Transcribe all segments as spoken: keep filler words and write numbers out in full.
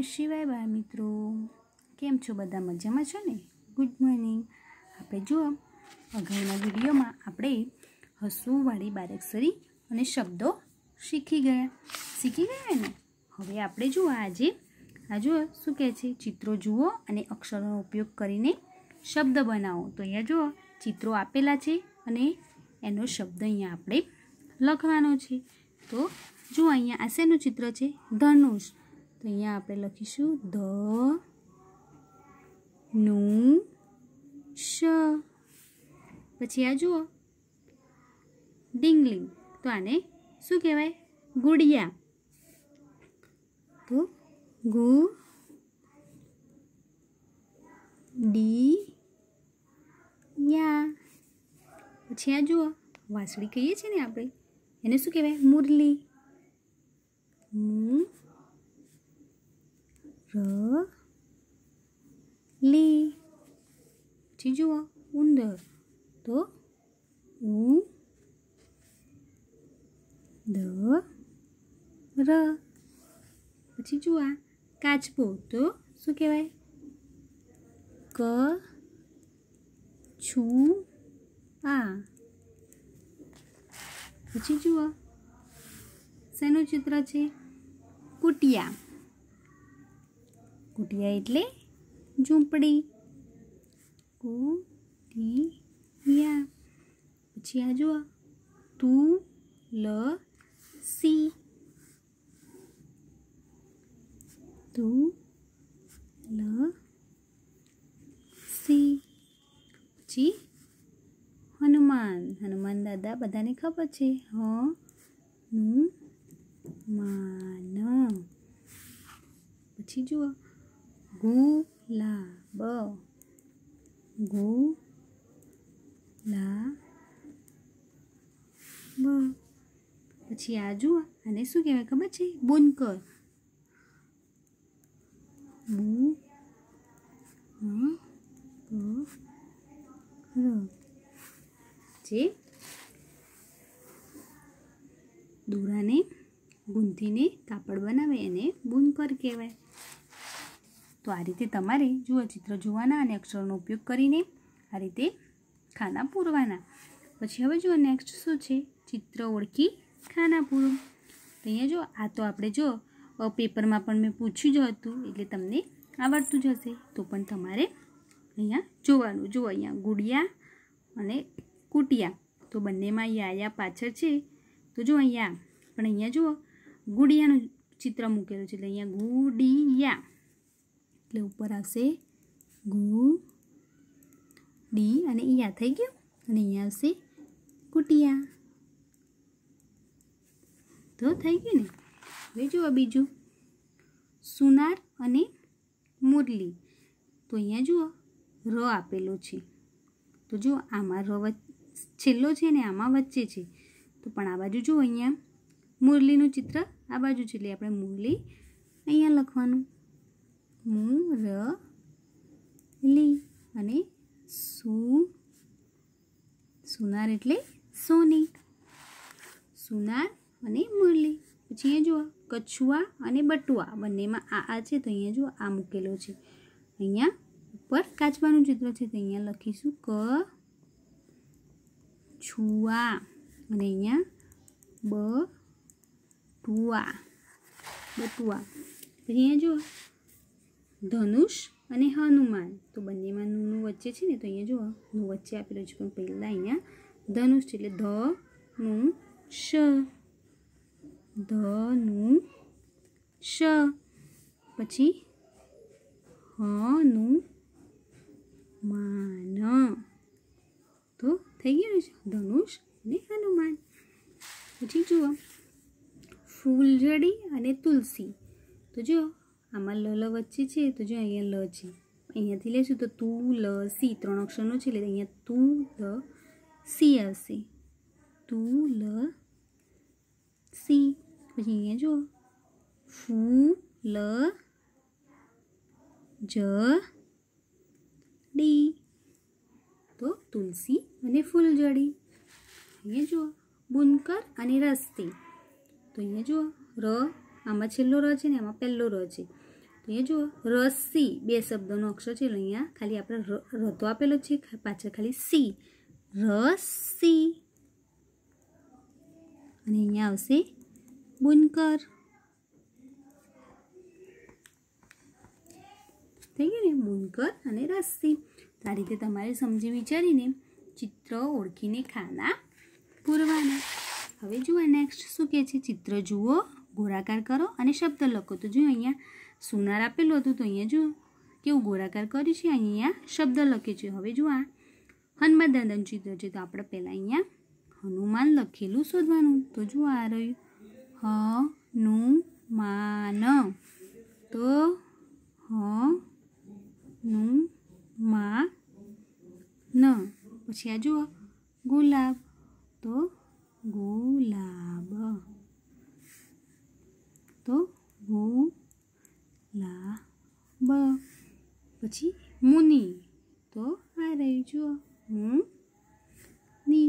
નમઃ શિવાય બાળ મિત્રો, કેમ છો? બધા મજામાં છો ને? Good morning. આપણે જુઓ અગાઉના વિડીયોમાં આપણે હસવુંવાળી બારાક્ષરી અને શબ્દો શીખી ગયા શીખી ગયા ને. હવે આપણે જુઓ આજે આ જુઓ શું કહે છે, ચિત્રો જુઓ અને અક્ષરોનો ઉપયોગ કરીને શબ્દ બનાવો. તો અહીંયા જુઓ ચિત્રો આપેલા છે અને એનો શબ્દ અહીંયા આપણે લખવાનો છે. તો જુઓ અહીંયા આ શેનું ચિત્ર છે? ધનુષ. તો અહીંયા આપણે લખીશું ધ નું શ. પછી આ જુઓ ડીંગલિંગ. તો આને શું કહેવાય? ગુડિયા. તો ગુ ડી યા. પછી આ જુઓ વાંસળી કહીએ છીએ ને આપણે, એને શું કહેવાય? મુરલી. મુ ર લી. પછી જુઓ ઉંદર. તો ઉ દ ર. પછી જુઓ આ કાચબો. તો શું કહેવાય? ક છું આ. પછી જુઓ શેનું ચિત્ર છે? કુટિયા. કુટિયા એટલે ઝૂંપડી. કુટિયા. પછી આ જુઓ તું લ સી. તું લ સી. પછી હનુમાન. હનુમાન દાદા બધાને ખબર છે. હ નું માન. પછી જુઓ ગુલાબ. ગુલાબ. પછી આ જુઓ આને શું કહેવાય ખબર છે? બુનકર. બુ જે દોરાને ગૂંથીને કાપડ બનાવે એને બુનકર કહેવાય. તો આ રીતે તમારે જુઓ ચિત્ર જોવાના અને અક્ષરોનો ઉપયોગ કરીને આ રીતે ખાના પૂરવાના. પછી હવે જુઓ નેક્સ્ટ શું છે? ચિત્ર ઓળખી ખાના પૂરો. તો અહીંયા જો આ તો આપણે જો પેપરમાં પણ મેં પૂછ્યું જ હતું એટલે તમને આવડતું જ હશે. તો પણ તમારે અહીંયા જોવાનું. જુઓ અહીંયા ગુડિયા અને કુટિયા. તો બંનેમાં યા યા પાછળ છે. તો જો અહીંયા પણ અહીંયા જુઓ ગુડિયાનું ચિત્ર મૂકેલું છે એટલે અહીંયા ગુડિયા એટલે ઉપર આવશે ગુ ડી અને યા થઈ ગયું અને અહીંયા આવશે કુટિયા. તો થઈ ગયું ને. હવે જુઓ બીજું સુનાર અને મુરલી. તો અહીંયા જુઓ ર આપેલો છે. તો જુઓ આમાં ર છેલ્લો છે ને આમાં વચ્ચે છે. તો પણ આ બાજુ જુઓ અહીંયા મુરલીનું ચિત્ર આ બાજુ છે એટલે આપણે મુરલી અહીંયા લખવાનું. મુ ર લી. અને સુ સુનાર એટલે સોની. સુનાર અને મુરલી. પછી અહીંયા જુઓ કછુઆ અને બટુઆ બંનેમાં આ આ છે. તો અહીંયા જુઓ આ મૂકેલો છે. અહીંયા ઉપર કાચબાનું ચિત્ર છે તો અહીંયા લખીશું ક છુઆ અને અહીંયા બ ટુઆ બટુઆ. પછી અહીંયા જુઓ ધનુષ અને હનુમાન. તો બંનેમાં નું વચ્ચે છે ને તો અહીંયા જુઓ નું વચ્ચે આપેલું છે પણ પહેલાં અહીંયા ધનુષ છે એટલે ધ નું શ. ધ નું શ. પછી હ નું માન. તો થઈ ગયું છે ધનુષ અને હનુમાન. પછી જુઓ ફૂલઝડી અને તુલસી. તો જો આમાં લ લ વચ્ચે છે તો જો અહીંયા લ છે. અહીંયાથી લઈશું તો તું લ સી ત્રણ અક્ષરનો છે એટલે અહીંયા તું લ સી આવશે. તું લ સી. પછી અહીંયા જુઓ ફૂ લ જ ડી. તો તુલસી અને ફૂલઝડી. અહીંયા જુઓ બુનકર અને રસ્તી. તો અહીંયા જુઓ ર આમાં છેલ્લો ર છે ને આમાં પહેલો ર છે. तो ये जुओ रस्सी बे शब्दों अक्षर है अहींया खाली आपणे र तो आपेलो छे पाछळ खाली सी रस्सी अने अहींया आवशे बुनकर थई गयुं ने बुनकर अने रस्सी। तो आ रीते तमारे समजी विचारीने चित्र ओळखीने खाना पूरवाना। हवे जुओ नेक्स्ट शुं कहे छे चित्र जुओ गोळाकार करो अने शब्द लखो। तो जो अहींया सुनार आपेलो हतुं तो अहींया जो केवुं गोळाकार कर्युं छे अहींया शब्द लखे छे। हवे जो आ हनुमान दादानुं चित्र छे तो आपणे पहेला अहींया हनुमान लखेलुं शोधवानुं। तो जो आ रह्युं हनुमान तो हनुमान पछी आ जुओ गुलाब तो गुलाब तो गुलाब पछी मुनि तो आ रह्युं जुओ मुनि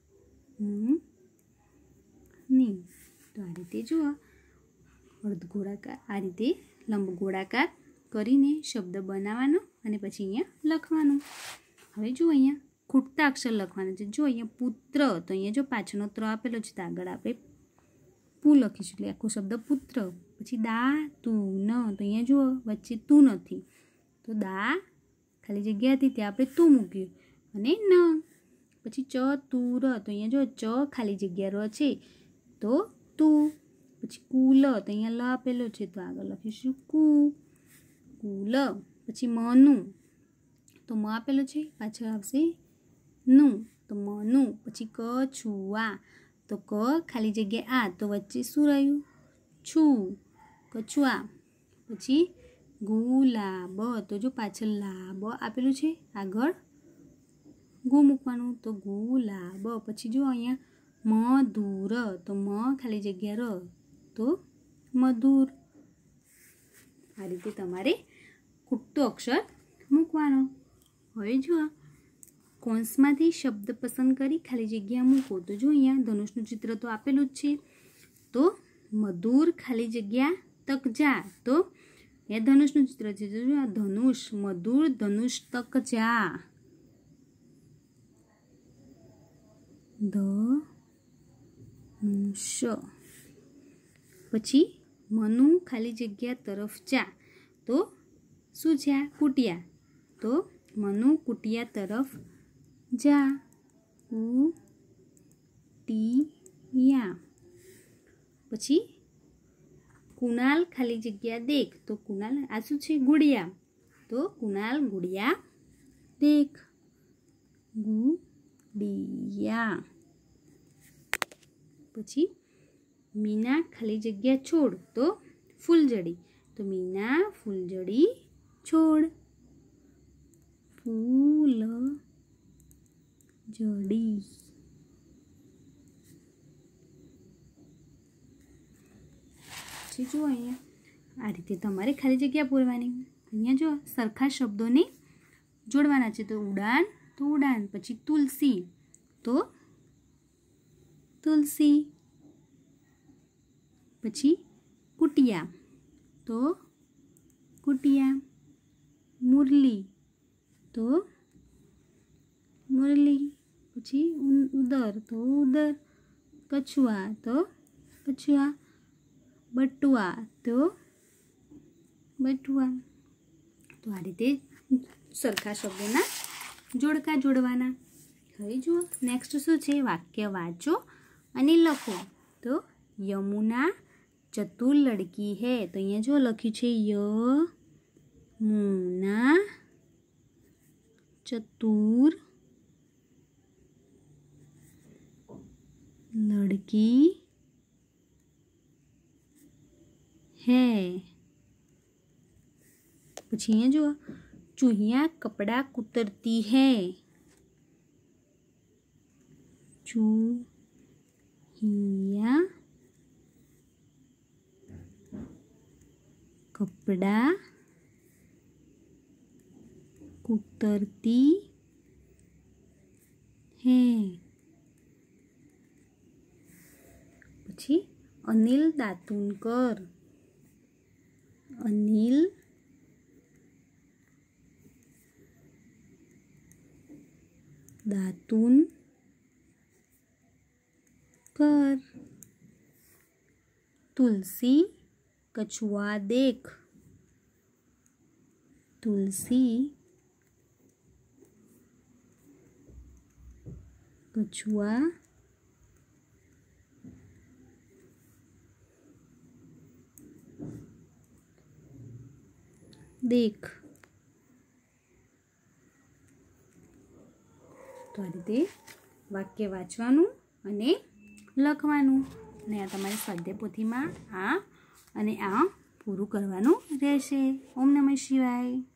मुनि। तो आ रीते जुओ अर्धगोळाकार आ रीते लंबगोळाकार करीने शब्द बनाववानो अने पछी अहींया लखवानुं। हवे जो अहींया खूटता अक्षर लखवाना छे। जो अहींया पुत्र तो अहींया जो पाछळनो त्र आपेलो छे तो आगळ आपणे पु लखीशुं એટલે आखो शब्द पुत्र। पछी दा तू न तो अहींया जो वच्चे तू नथी तो दा खाली जग्या हती त्यां आपणे तू मूक्युं अने न। पछी चतुर तो अहींया जो च खाली जग्या र छे तो तू। पछी कुल तो अहींया ल आपेलो छे तो आगळ लखीशुं कु कुल। पछी मनु तो म आपेलो छे पाछळ आवशे नु तो मनु। पछी कछुआ तो क खाली जग्या आ तो वच्चे शुं रह्युं छू कछुआ। पछी गुलाब तो जो पाछळ लाब आपेલું છે આગળ ગુ મૂકવાનું તો ગુલાબ। પછી જો અહીંયા મધુર તો म ખાલી જગ્યા र તો મધુર। આ રીતે તમારે ખૂટતો અક્ષર મૂકવાનો। હવે જો કૌંસમાંથી શબ્દ પસંદ કરી ખાલી જગ્યા મૂકો। તો જો અહીંયા ધનુષનું चित्र तो आपेલું જ છે तो मधुर खाली जग्या तक जा तो ये धनुषનું चित्र છે। જો આ ધનુષ મધુર ધનુષ તક जा धनुष। પછી મનુ ખાલી જગ્યા તરફ जा तो શું છે આ કુટિયા તો મનુ કુટિયા તરફ जा કુટિયા। પછી कुणाल खाली जग्या देख तो कुणाल आ शू छे गुड़िया तो कुणाल गुड़िया देख गुड़िया। पछी मीना खाली जग्या छोड़ तो फूलजड़ी तो मीना फूलजड़ी छोड़ फूलजड़ी। जो अहींया आ रीते तमारे खाली जग्या पूरवानी। अहींया जो सरखा शब्दोने जोड़वाना छे तो उड़ान तो उड़ान। पछी तुलसी तो तुलसी। पछी कुटिया तो कुटिया। मुरली तो मुरली। पछी उदर तो उदर। कछुआ तो कछुआ। बटुआ तो बटुआ। तो आ रीते सरखा शब्दोना जोड़का जोड़वाना। हवे जुओ नेक्स्ट शुं छे वाक्य वाँचो अने लखो। तो यमुना चतुर लड़की है तो अहींया जो लख्युं छे यमुना चतुर लड़की है। पछी अहींया जो चूहिया कपड़ा कुतरती है चूहिया कपड़ा कुतरती है। पछी अनिल दातुनकर अनिल दातून कर। तुलसी कछुआ देख। तुलसी कछुआ देख। तो आ रीते वाक्य वांचवानुं अने लखवानुं अने आ तमारे स्वाध्याय पोथीमां आ अने आ पूरुं करवानुं रहेशे। ओम नमः शिवाय।